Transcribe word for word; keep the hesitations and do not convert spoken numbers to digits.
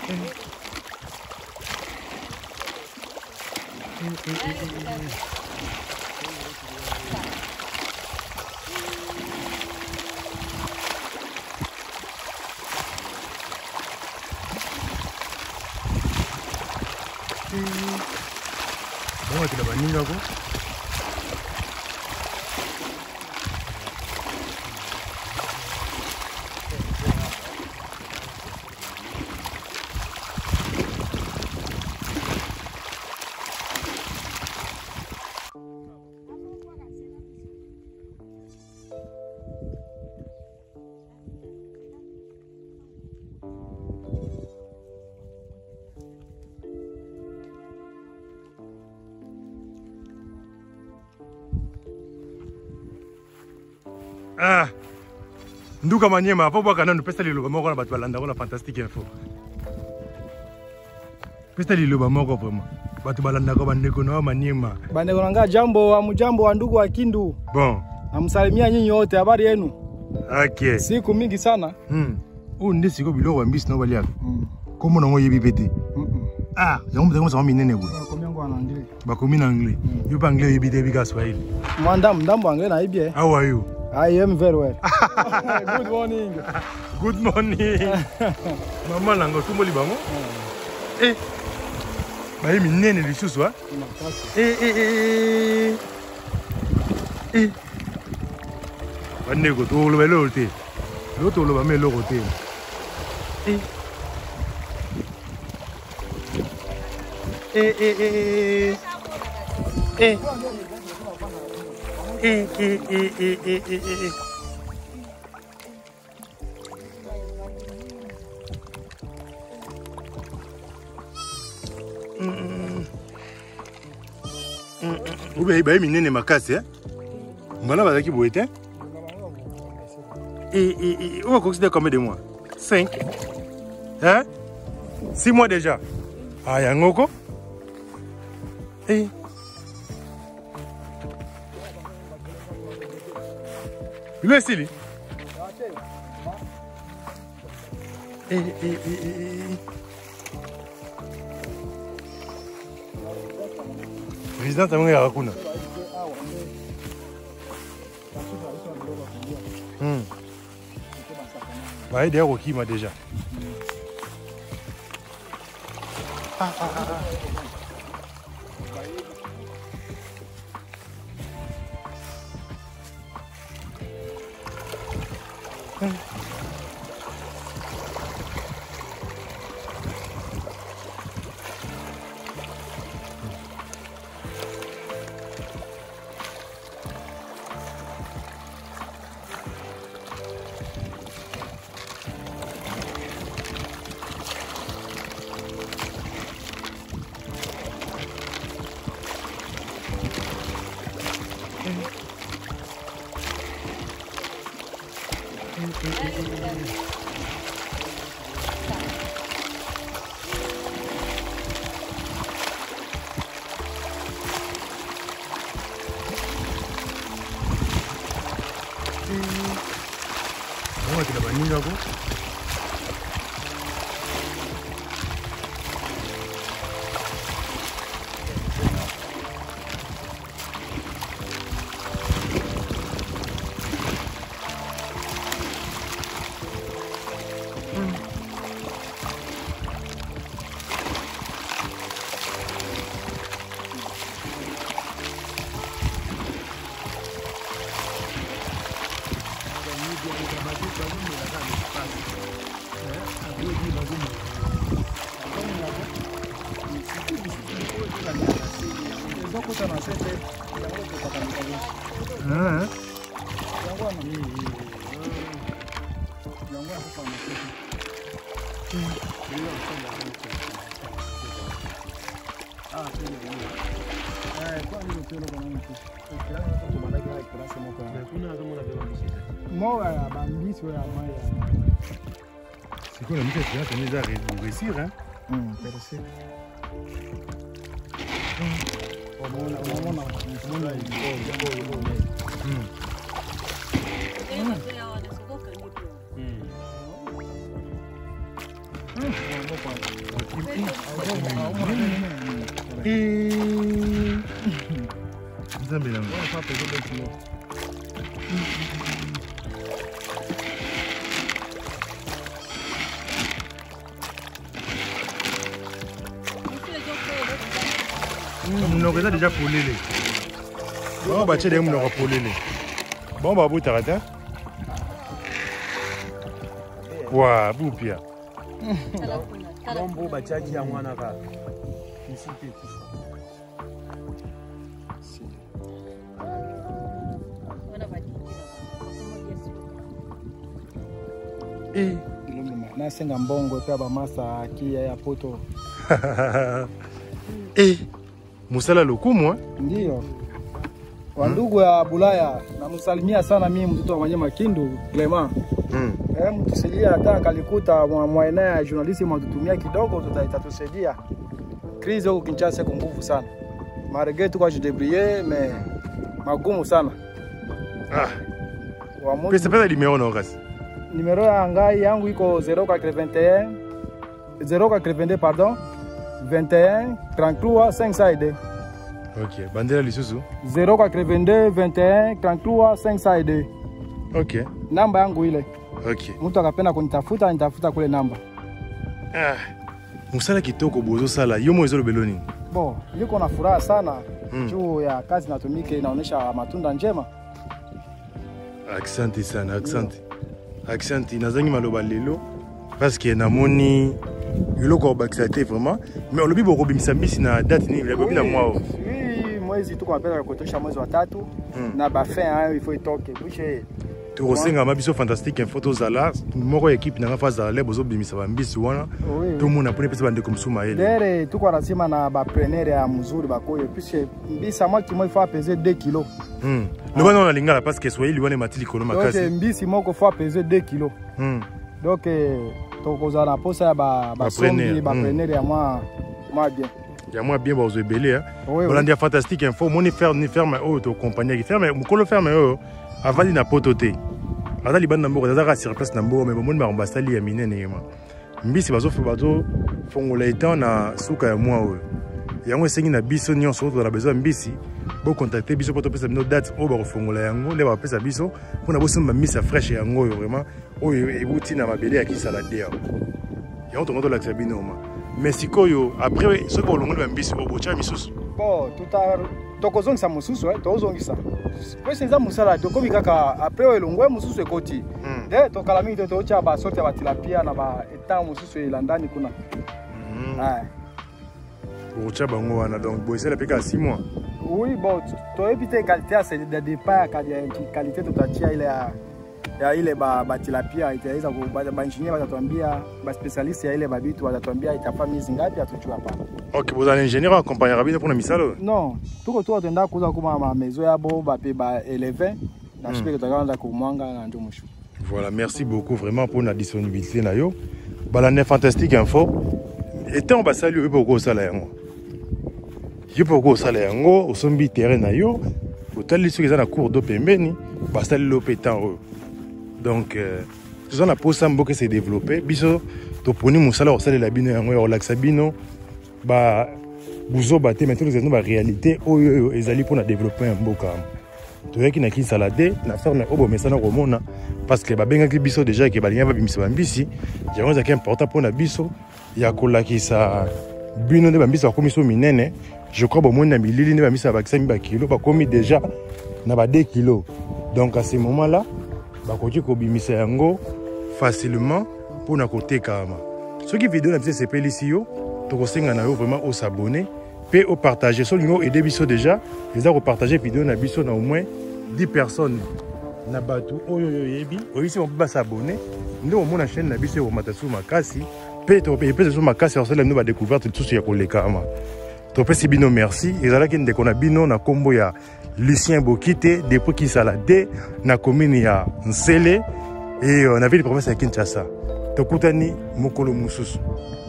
Bon, tu l'as banni là, quoi. Ah, nduka manyema po bwaka nanu pesa liloba moko na bato balanda ko na fantastique info. Pesa liloba moko vraiment. Bato balanda ko bandeko na manyema. Bandeko nanga jambo wa mjambo wa ndugu wa Kindu. Bon. Namsalimia nyinyi wote, habari yenu? Okay. Siku mingi sana. Hmm. O ndi siko biloko wa mbisi na baliaka. Mm. Komo na ngo yebi pete. Mm. Ah, yango mzango sa minene bwe. Bakomi yango en anglais. Bakomi na anglais. Yo pa anglais yebi te bika Swahili. Mwandam ndambo anglais na ibie. How are you? I am very well. Good morning. Good morning. Mama nango tumoli bango. Eh. Ba yemi nene lisusu ha? Eh eh eh. Eh. Bandeko to lo belo te. Lo to lo ba me lo ko te. Eh. Eh eh eh. Eh. Eh, eh, eh, eh, eh, eh, eh. Mm. Mm. Ube ba minene makasi eh. Mbana bazaki boye te. Et et on va considérer combien de mois? cinq. Hein? six mois déjà. Ah, yangoko. Eh. Il est ici. Eh, eh, eh, eh. Président, tu as un peu. Hmm. Bah, il est au Kima déjà. Ah, ah, ah, ah. Hmm. Vamos a tirar baninga ako. Ah, c'est quoi la mise à c'est mise à réussir, hein? Hum, merci. On a déjà polé. Bon, bah, tu as déjà polé. Bon, bah, vous t'arrêtez. Waouh, boupia. Bon, bah, tu as dit à moi, là. Eh. Nasenga mbongo pe bamasa kia ya poto. Eh. Musala lokumu, Ndio. Wandugu ya Bulaya, namsalimia sana mimi mtoto wa Wanyama Kindu, Clement. Mm. Eh, mtusaidia hata kalikuta mwaena ya journalist mtutumia kidogo tutaitatusaidia. Crise huko Kinshasa kwa nguvu sana. Marege tu kwa jidebrier mais magumu sana. Ah. Wa mtu. Pesa pesa limeo na wakati. Numero ya ngai yangu iko zero quatre vingt et un zero quatre vingt deux pardon vingt et un trente-trois cinq cent deux. Ok, bandera lisusu. zero quatre vingt deux vingt et un trente-trois cinq cent deux. Ok. Namba yangu ile. Ok. Mtu akapenda kunitafuta nitafuta kule namba. Ah. Musala kitoko bozo sala yomo ezolo beloni. Bo, niko na furaha sana Mm. juu ya kazi natumike inaonyesha matunda njema. Accent sana, accent. Accent nazangi maloba lelo parce que namoni yoloko bakisa te vraiment mais olobi boko bimisa mbisi na date ni la bobi na mwao. Oui, mwezi tuko napenda kutosha mwezi wa tatu Mm. na ba fin hein, il faut itoke. Bouche. To senga mabiso fantastique info zala moko équipe na fa za le bozo bimisa ba mbisi wana. Oui. To mona pone pesa bande komsuma ele. Dere tuko nasema na ba preneur ya mzuri bakoyo puisque mbisa mwaki moi faut peser deux kilos. Hmm. Le bana na lingala parce que soyeli wana matili kono makasi. Donc mbisi moko faut peser deux kilos. Hmm. Donc tokoza na posa ya ba ba sombi ba preneur ya moi moi bien. Ya moi bien bozo belé hein. Oui, Voilà oui. dia fantastique info moni faire ni ferme oh to compagnie qui ferme mukolo ferme oh avant na pototé. Ada libanda mboko daza sur place na mboko mais moni ma ambasali ya minene yema. Mbisi bazo fe bazo fongola etant na suka ya moi oh. Yango esengi na biso nyonso to la besoin mbisi bo contacter biso poto pesa no date o ba kofongola yango le ba pesa biso pona bo somba misa fraîche yango yo vraiment oyo ebuti na mabele ya kisalade ya yango to ngoto la sabino ma mais sikoyo après ce ko longola mbisi o bocha misusu Bon, tuta tokozongisa mususu eh tozongisa. Kwese nza musala tokomi kaka après o elongwe mususu ekoti. Mm. De tokala mingi to cha ba sorte ba tilapia na ba etan mususu elandani kuna. Mm. Ah. bocha bango wana donc bo esela peka six mois. Oui, bon, to éviter qualité à c'est de départ qualité tutatia ile ya ya ile ba ba tilapia itaweza ku ba engineer watatuambia ba specialist ya ile ba bitu watatuambia itafaa miezi ngapi atujua hapa. OK, vous allez ingénieur accompagner rabine pour na misalo. Non, tuko tu atenda kuza kuma ma maison ya bo ba pe ba élever na shike tutaanza kumwanga na ndio mwisho. Voilà, merci beaucoup vraiment pour la disponibilité na yo. Balane fantastique info. Et on va saluer beaucoup ça là yango. Yo beaucoup ça là yango, au sombi terrain na yo. Hôtel sur na cour d'eau pembeni, ba sali l'hôpital. Donc euh tout na posa mboke s'est développé. Biso to poni musala au sali la bino yango yo relaxa bino. Ba buzo baté maintenant nous ba réalité oyo ezali pour na développer un mboka. Toyaki na kisalade na ferme obo mesana komona parce que babengaki biso déjà ke balinga babimisa bambisi yango ezaki important mpona biso ya kolakisa bino nde bambisi bakomi so minene je crois bomoni na milili nde bambisi bakisami bakilo bakomi déjà na ba deux kilos donc à ce moment là bakoki kobimisa yango facilement mpona kotekama soki video na biso esepelisi yo tokosenga na yo vraiment osabone pe au partager so lingo aider biso déjà les a repartager vidéo na biso na au moins dix personnes na batu oyo yo yebi oyisi on peut s'abonner ndo mona chaîne na biso o matasu makasi pe to pe pe so makasi on sala no ba découverte tout ya kolekama to pe bino merci ezala ki ndeko na bino na kombo ya Lucien Bokite depuis qui salade na commune ya Nsele et on avait les provinces ya Kinshasa to kutani mokolo mususu.